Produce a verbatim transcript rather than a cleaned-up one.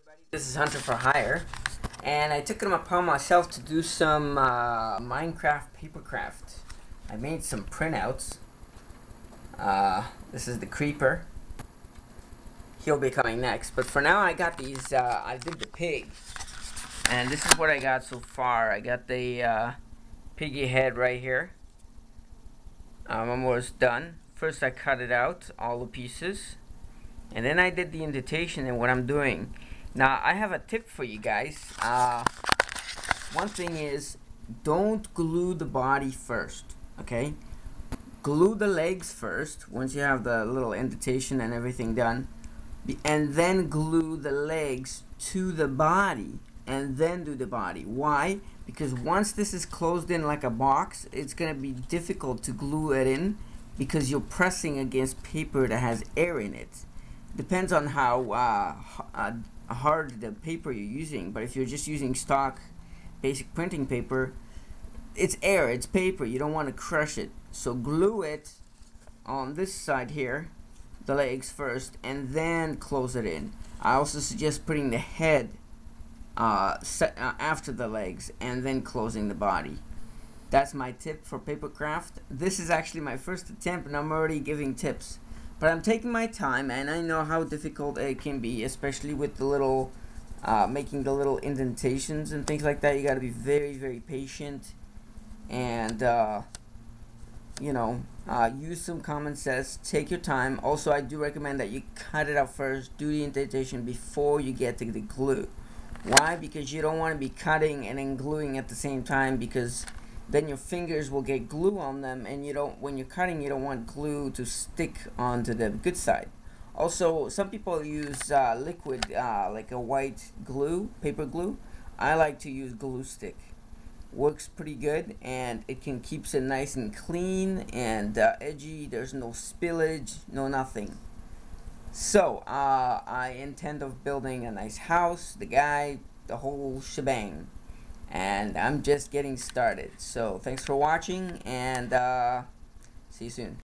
everybody, this is Hunter for Hire, and I took it upon myself to do some uh, Minecraft Papercraft. I made some printouts. Uh, this is the creeper. He'll be coming next, but for now I got these, uh, I did the pig, and this is what I got so far. I got the uh, piggy head right here. I'm almost done. First I cut it out, all the pieces, and then I did the indentation and what I'm doing. Now I have a tip for you guys. Uh, one thing is, don't glue the body first, okay? Glue the legs first once you have the little indentation and everything done, and then glue the legs to the body and then do the body. Why? Because once this is closed in like a box, it's gonna be difficult to glue it in because you're pressing against paper that has air in it. Depends on how uh, uh, hard the paper you're using, but if you're just using stock basic printing paper, it's air, it's paper, you don't want to crush it. So glue it on this side here, the legs first, and then close it in. I also suggest putting the head uh, set, uh, after the legs and then closing the body. That's my tip for Papercraft. This is actually my first attempt and I'm already giving tips. But I'm taking my time, and I know how difficult it can be, especially with the little, uh, making the little indentations and things like that. You gotta be very, very patient, and, uh, you know, uh, use some common sense. Take your time. Also, I do recommend that you cut it out first, do the indentation before you get to the glue. Why? Because you don't want to be cutting and then gluing at the same time, because then your fingers will get glue on them, and you don't, when you're cutting, you don't want glue to stick onto the good side. Also, some people use uh, liquid, uh, like a white glue, paper glue. I like to use glue stick. Works pretty good, and it can keeps it nice and clean and uh, edgy. There's no spillage, no nothing. So uh, I intend of building a nice house, the guy, the whole shebang. And I'm just getting started. So thanks for watching, and uh, see you soon.